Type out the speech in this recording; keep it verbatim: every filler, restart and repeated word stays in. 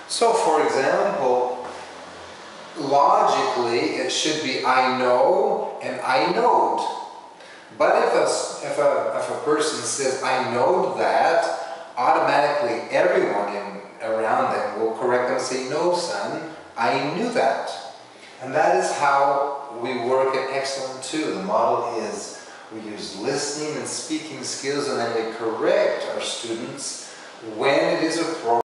So for example, logically it should be I know and I knowed. But if a, if a, if a person says I knowed that, automatically everyone in, around them will correct them and say, no son, I knew that. And that is how we work at Excellent two. The model is we use listening and speaking skills, and then we correct our students when it is appropriate.